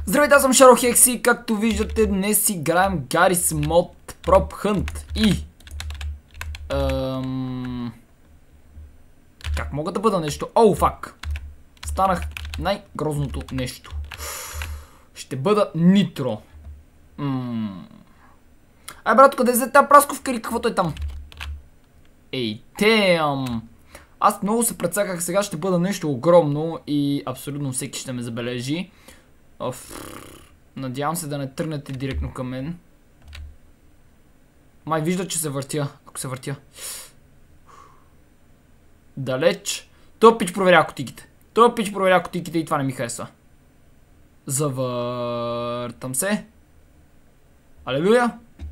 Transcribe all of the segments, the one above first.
Здравейте, аз съм Шаро Хекс и както виждате днес играем Garry's Mod Prop Hunt и... Как мога да бъда нещо? Оу, фак! Станах най-грозното нещо. Ще бъда Нитро. Ай, брат, къде взе тази прасковка или каквото е там? Ей, тем! Аз много се прецаках, сега ще бъда нещо огромно и абсолютно всеки ще ме забележи. Надявам се да не тръгнете директно към мен. Май вижда, че се въртя. Ако се въртя. Далеч. Той пич проверя кутиките. Той пич проверя кутиките и това не ми харесва. Завъртам се. Алелуя.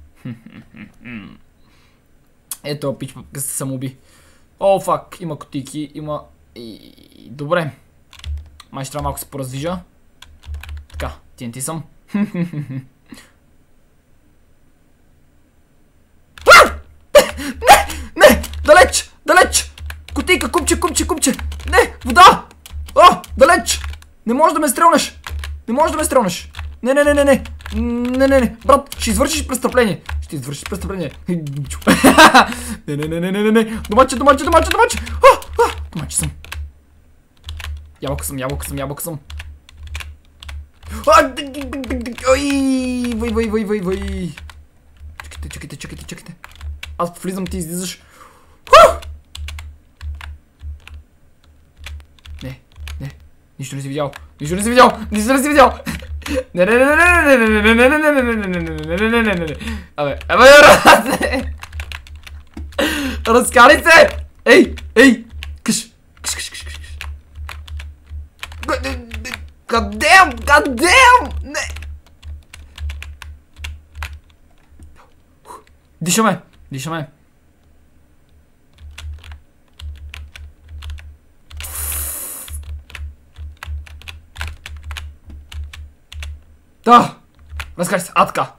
Ето пич се самоуби. О, фак, има кутики, има... Добре. Май ще трябва малко се пораздвижа. Така, TNT съм. Не! Далеч! Далеч! Кутийка, купче! Не! Вода! О! Далеч! Не можеш да ме стрелнеш! Не можеш да ме стрелнеш! Не! Брат, ще извършиш престъпление! Не! Домаче! Домаче съм! Ябълка съм! Вай! Чакайте. Аз влизам, ти излизаш. Не. Нищо не си видял. Не. Абе, разкари се! Ей! Къш! God damn! Не! Дишаме! Да! Разкари се! Така!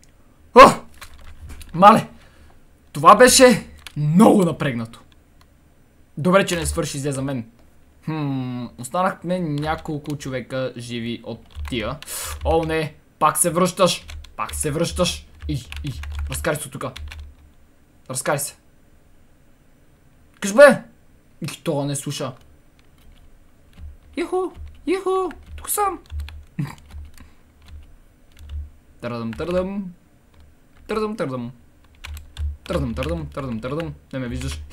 Мале! Това беше много напрегнато. Добре, че не свърши взе за мен. Останахме няколко човека живи от тия. О, не! Пак се връщаш! Разкари се от тука. Разкари се. Къж бе? И това не слуша. Иху! Тук съм. Търдам. Не ме виждаш.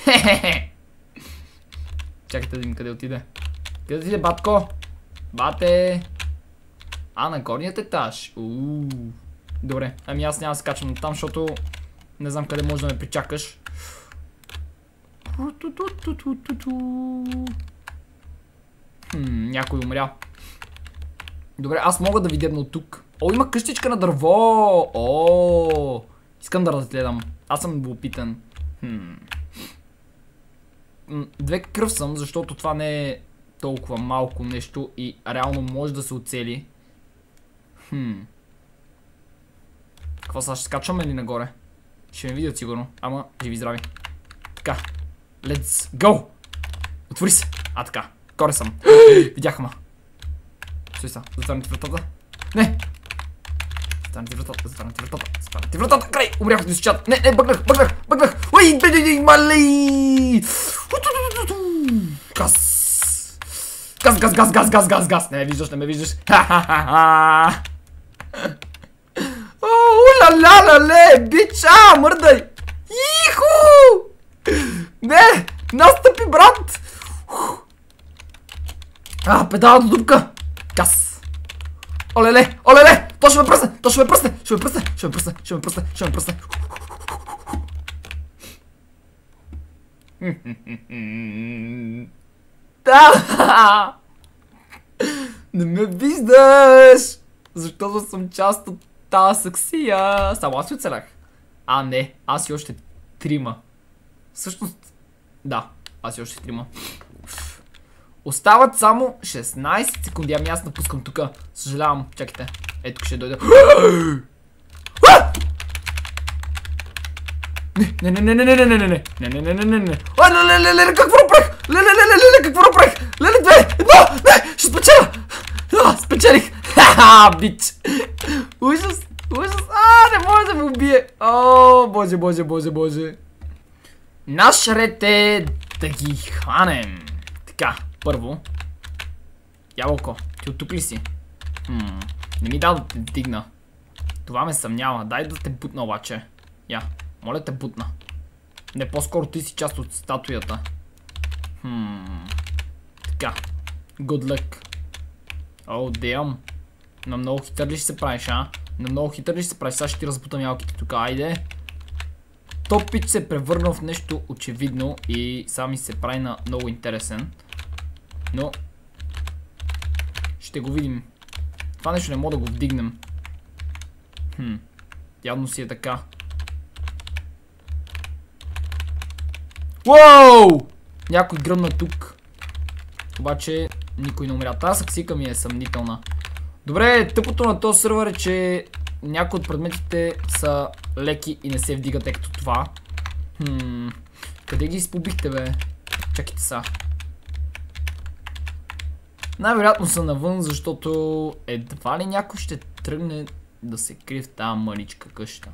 Чакайте да видим къде отиде. Къде отиде, батко? Бате! На горният етаж. Добре, ами аз няма да се качвам там, защото не знам къде можеш да ме причакаш. Някой умря. Добре, аз мога да ви дебна от тук. Има къщичка на дърво! Искам да разгледам. Аз съм любопитен. Две кръв съм, защото това не е толкова малко нещо и реално може да се оцели. Какво сега, ще скачваме ли нагоре? Ще ме видят сигурно, ама живи здрави. Така, let's go! Отвори се! Така, горе съм. Видяха ма. Стой са, затварям ти вратата. Не! Затварям ти вратата. Край! Умрях да изчат. Не, бъгнах! Уй, малей! Газ! Не ме виждаш. Улалалале, бича, мърдай! Иху! Не, настъпи, брат! Педала до дупка! Газ! Олеле! То ще ме пръсне! Да! Не ме виждаш! Защото съм част от тази саксия. Само аз си оцелях. Не, аз и още трима. Всъщност, да, аз и още трима. Остават само 16 секунди. Ами аз напускам тука. Съжалявам, чакайте. Ето ще дойда. Не. Какво направих? Какво направих? Леле, 2, 1, не, ще спечеля! Спечелих! Бич! Ужас! Ужас! Не може да ме убие! О, боже, боже, боже, боже. Наш ред е да ги хванем. Така, първо. Ябълко, ти от тук ли си? Не ми дай да те дигна. Това ме съмнява. Дай да те бутна обаче. Я, моля те бутна. Не, по-скоро ти си част от статуята. Така. Good luck. О, damn. На много хитър ли ще се правиш, а? На много хитър ли ще се правиш? Сега ще ти разбутам ялките тук. Айде. Топич се е превърнал в нещо очевидно и сега ми се прави на много интересен. Но ще го видим. Това нещо не мога да го вдигнем. Явно си е така. Уоу! Някой гръмна тук. Обаче никой не умря. Тази саксика ми е съмнителна. Добре, тъпото на този сървър е, че някои от предметите са леки и не се вдигат като това. Къде ги изпобихте, бе? Чакайте са. Най-вероятно са навън, защото едва ли някой ще тръгне да се крие в тази мъничка къща.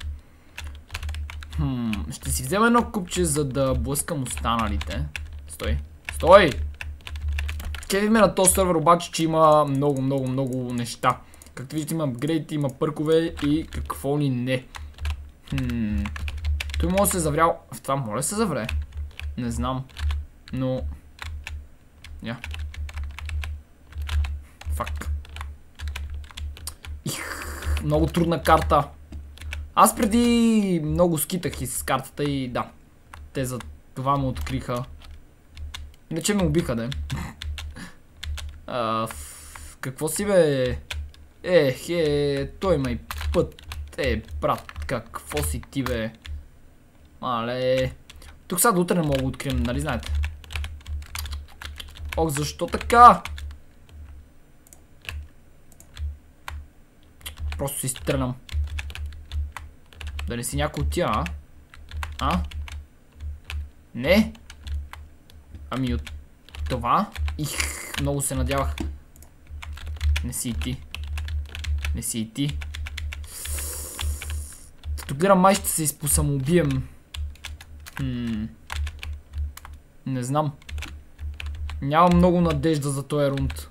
Ще си взема едно купче, за да блъскам останалите. Стой. Стой! Кеви ме на този сървър обаче, че има много неща. Както виждате, има апгрейди, има пъркове и какво ли не. Той може да се заврял. В това може да се завре? Не знам. Но... Я. Фак. Много трудна карта. Аз преди много скитах и с картата и да. Те за това ме откриха. Иначе ме убиха, да. Какво си, бе? Той има и път. Брат, какво си ти, бе? Мале. Тук сега до утре не мога да открием, нали знаете? Ох, защо така? Просто си стрелям. Да не си някой от тия, а? Не? Ами от това? Много се надявах. Не си и ти. Не си и ти. Тук гледам, май ще се изпосамоубием. Не знам. Нямам много надежда за този рунд.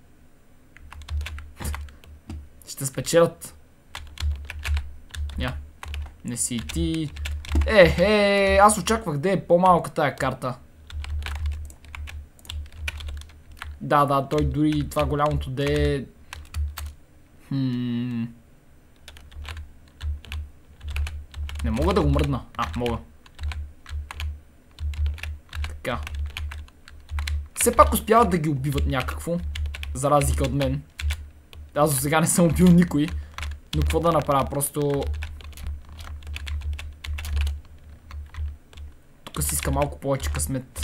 Ще спечелят. Не си и ти. Аз очаквах да е по-малка тая карта. Да, той дори това голямото да е... Не мога да го мръдна. Мога. Така. Все пак успяват да ги убиват някакво. За разлика от мен. Аз до сега не съм убил никой. Но какво да направя? Просто... Тук си иска малко повече късмет.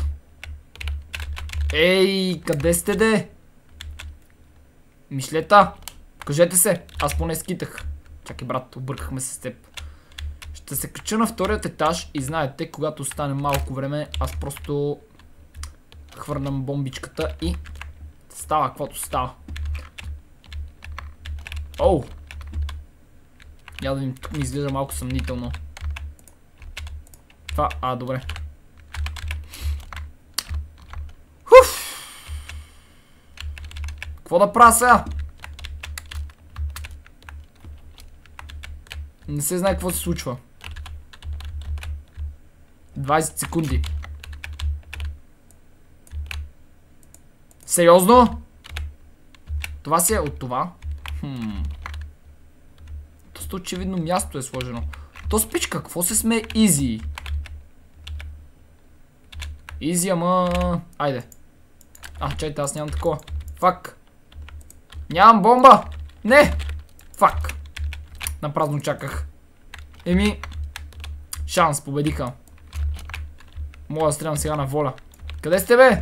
Ей, къде сте, де? Мишлета, кажете се, аз поне скитах. Чакай, брат, объркахме се с теб. Ще се кача на вторият етаж и знаете, когато остане малко време, аз просто хвърнам бомбичката и става каквото става. Оу! Я да видим, тук ми изглежда малко съмнително. Това, добре. Какво да правя сега? Не се знае какво се случва. 20 секунди. Сериозно? Това си е от това? Доста очевидно място е сложено. То спич, какво се сме? Изи. Изи, ама... Айде. Чайте, аз нямам такова. Фак. Нямам бомба! Не! Фак! Напразно чаках. Шанс, победиха. Мога да стрелям сега на воля. Къде сте, бе?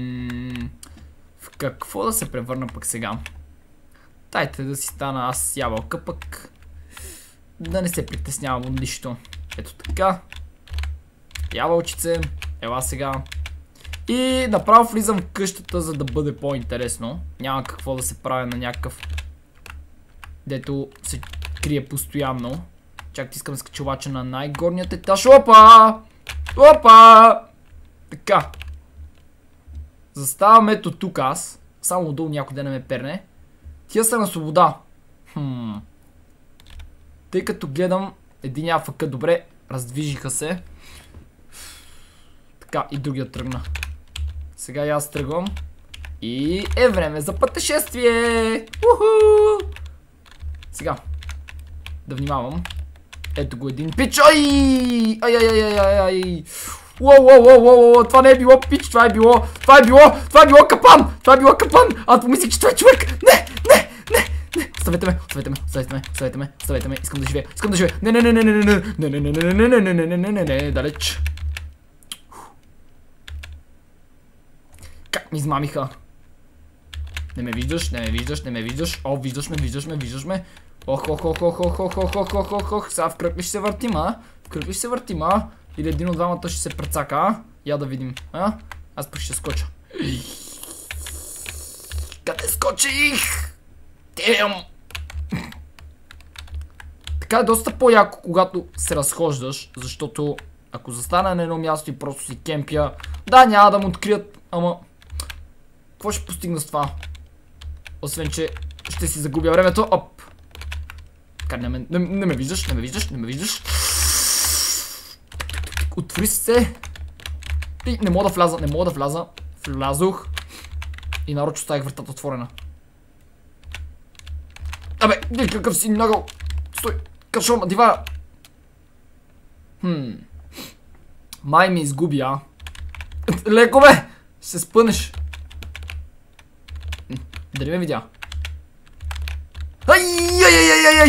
В какво да се превърна пък сега? Дайте да си стана аз ябълка пък. Да не се притеснявам от нищо. Ето така. Ябълчице. Ела сега. И направо влизам в къщата, за да бъде по-интересно. Няма какво да се прави на някакъв дето се крие постоянно. Чакайте, искам да скача обаче на най-горният етаж. Опа! Опа! Така. Заставам ето тук аз. Само отдолу някой да не ме перне. Тия са на свобода. Тъй като гледам един АФК добре, раздвижиха се. Така, и другия тръгна. Сега и аз тръгвам. И е време за пътешествие! Уху! Сега. Да внимавам. Ето го един пич. Ай! Уоу! Това не е било пич, това е било капан! Това е било капан! Аз помислих, че това е човек! Не! Оставете ме, искам да живея. Не, далеч. Как ми измамиха? Не ме виждаш. О, виждаш ме. Ох. Сега в кръг ли ще се въртим, а? Или един от двамата ще се прецака, а? Я да видим, а? Аз пък ще скоча. Къде скочих? Така е доста по-яко, когато се разхождаш, защото ако застана на едно място и просто си кемпя, да, няма да му открият, ама какво ще постигна с това? Освен, че ще си загубя времето. Оп! Така, не ме виждаш. Отвори се. И не мога да вляза. Влязох. И нарочно оставих вратата отворена. Абе, какъв си нагъл. Стой, кашон на дивана. Май ми изгуби, а. Леко бе, ще се спънеш. Дали ме видя? Ай!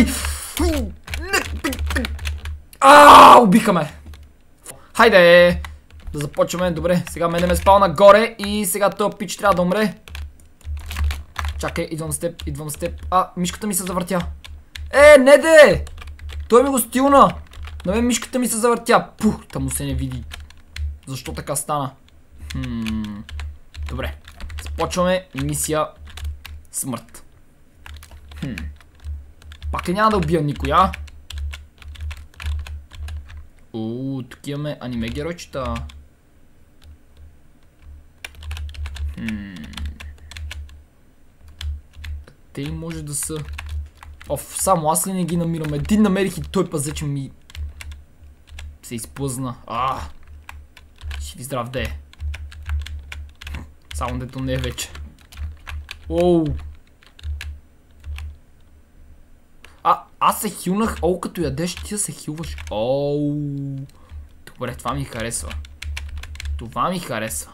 Убиха ме. Хайде! Да започваме, добре. Сега мене ме спал нагоре и сега този пич трябва да умре. Чакай, идвам с теб. Мишката ми се завъртя. Не де! Той ми го стилна. На мен мишката ми се завъртя. Пух, там се не види. Защо така стана? Добре. Започваме мисия смърт. Пак ли няма да убия никоя? Тук имаме аниме геройчета. Къде може да са? Само аз ли не ги намирам? Един намерих и той пазече ми се изплъзна. Ще ви здрав де. Само дето не е вече. Аз се хилнах. Като ядеш, ти да се хилваш. Добре, това ми харесва.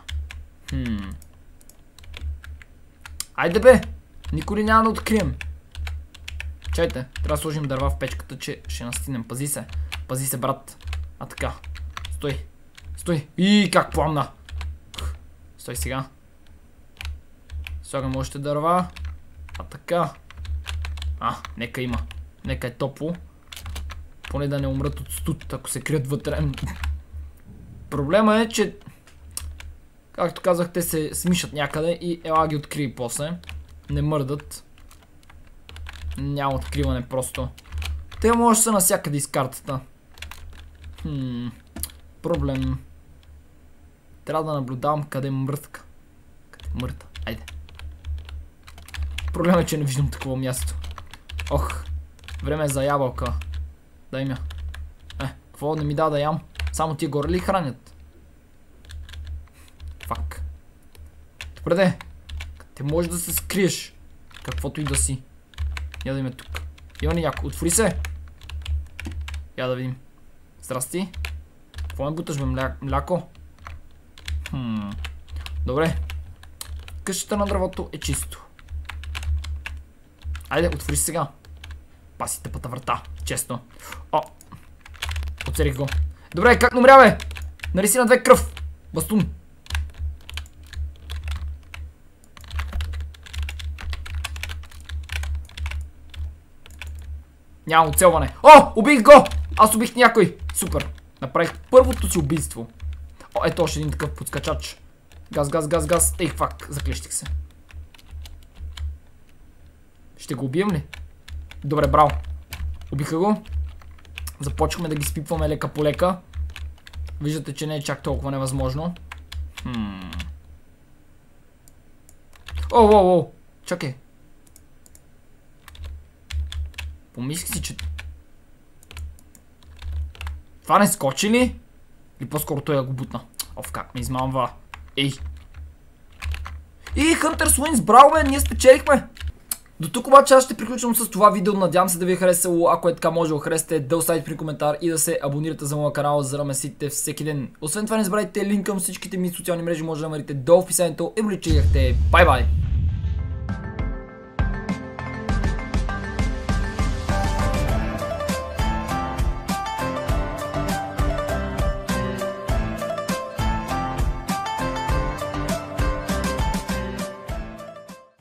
Айде бе! Никой ли няма да открием? Чайте, трябва да сложим дърва в печката, че ще настинем. Пази се, брат. Така. Стой. И как пламна. Стой сега. Слагам още дърва. Така. Нека има. Нека е топло. Поне да не умрат от студ, ако се крият вътре. Проблема е, че както казах, те се смишат някъде и ела ги открие после. Не мърдат. Няма откриване просто. Те може да са навсякъде из картата. Проблем. Трябва да наблюдавам къде мрътка. Айде. Проблем е, че не виждам такова място. Време е за ябълка. Дай ми. Какво не ми дава да ям? Само тия горе ли хранят? Фак. Добре де. Те може да се скриеш. Каквото и да си. Я да има тук. Има ли някой? Отвори се. Я да видим. Здрасти. Какво ме буташ бе? Мляко? Добре. Къщата на дървото е чисто. Айде, отвори сега. Паси тъпата врата. Честно. Оцелих го. Добре, как не умря бе? Нариси на 2 кръв. Бастун. Няма оцелване. Убих го! Аз убих някой. Супер. Направих първото си убийство. Ето още един такъв подскачач. Газ. Фак. Заклещих се. Ще го убием ли? Добре, браво. Убиха го. Започваме да ги спипваме лека по лека. Виждате, че не е чак толкова невъзможно. Оу. Чакай. Помислих си, че... Това не скочи ли? Или по-скоро той го бутна. Оф, как ме измамва. Ей. И Хънтър Суинс, браво бе, ние спечелихме. До тук обаче аз ще приключвам с това видео. Надявам се да ви е харесало. Ако е така, може да го харесате, да оставите при коментар и да се абонирате за моя канал, за да ме сетите всеки ден. Освен това не забравяйте линк към всичките ми социални мрежи, може да намерите долу в описанието. И бличайте. Бай-бай!